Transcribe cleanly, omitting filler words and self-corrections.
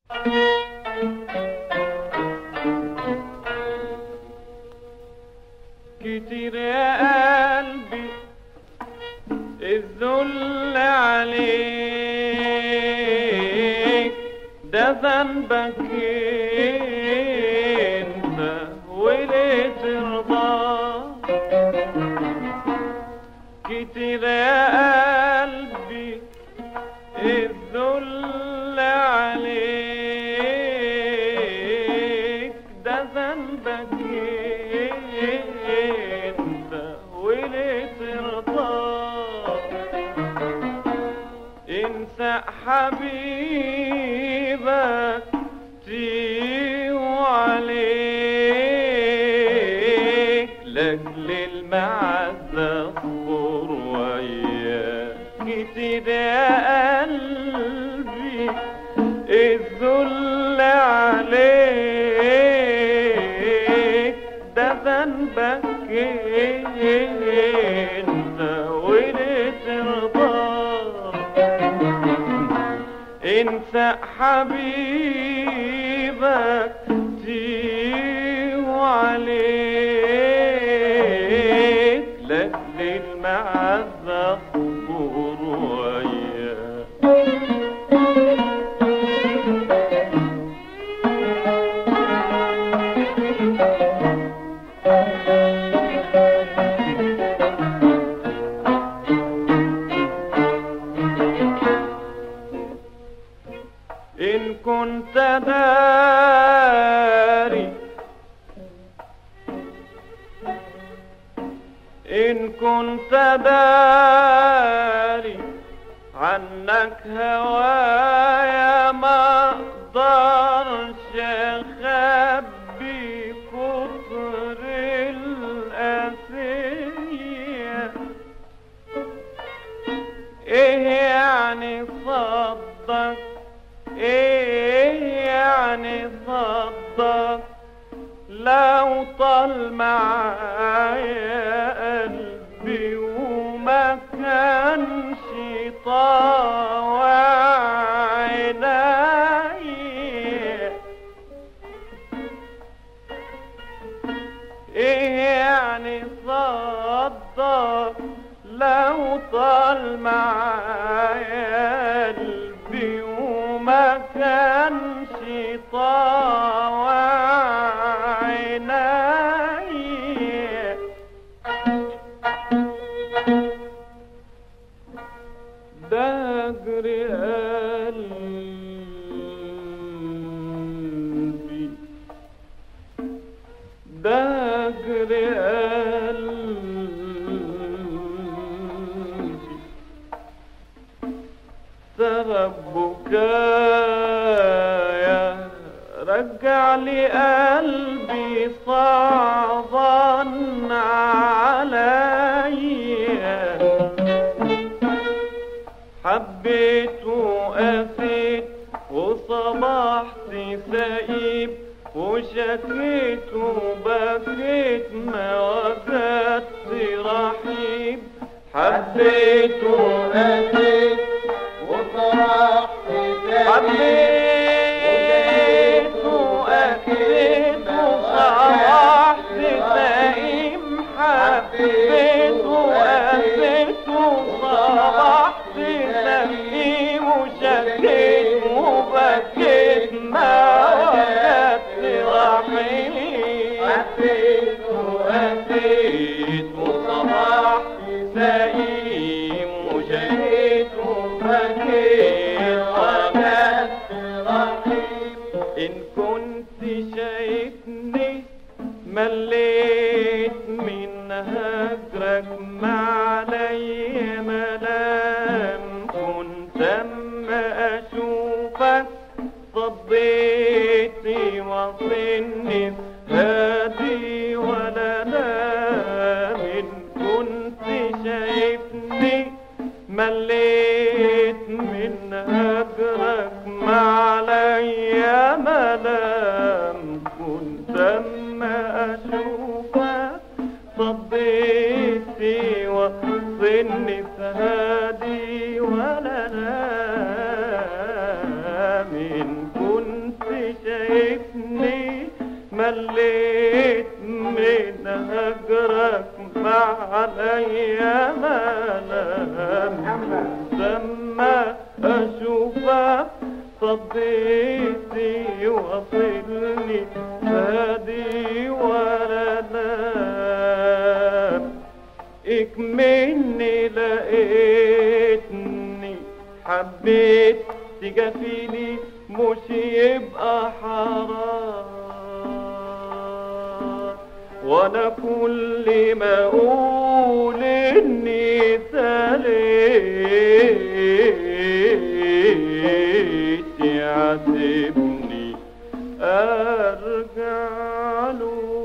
كتير يا قلبي الذل عليك، ده ذنبك انت وليه ترضى؟ كتير يا قلبي الذل عليك، ده ذنبك انت وليه ترضى؟ انسى حبيبك تيه عليك، لاجل المعزة اصبر وياك. كتير يا قلبي الذل عليك، ده ذنبك انت وليه ترضى؟ انسى حبيبك تيه عليك، لاجل المعزة اصبر وياك. إن كنت داري، إن كنت داري عنك هوايا، ما اقدرش اخبي كتر القاسية. ايه يعني صدق، ايه يعني صدق لو طال معايا قلبي وما كانش طاوع عينيا؟ ايه يعني صدق لو طال معايا قلبي وما كانش طاوع عينيا؟ ده هجر قلبي، ده هجر قلبي سبب بكايا، رجع لي قلبي صعبا عليا. حبيت وقاسيت وصبحت سئيب، وشكيت وبكيت ما وجدت رحيب. حبيت وقاسيت وصبحت سئيب، حبيت وقاسيت وصبحت سئيب. حبيت وقاسيت وصبحت سئيب، وشكيت وبكيت ما وجدت رحيب. حبيت وقاسيت وصبحت سئيب، وشكيت وبكيت وجدت رحيب. إن كنت شايفني مليت من هجرك ما علي ملام، كنت اما اشوفك صديتي وصلني هادي ولا نام. إن كنت شايفني مليت من هجرك ما علي ملام، كنت اما اشوفك صديتي وصلني هادي ولا نام. إن كنت شايفني مليت من هجرك ما عليا ملام لما اشوفك صديتي وصلني هادي ولا نام اكمني لقيتني حبيت تجافيني مش يبقى حرام وانا كل ما اقول اني ساليت يعاتبني ارجع له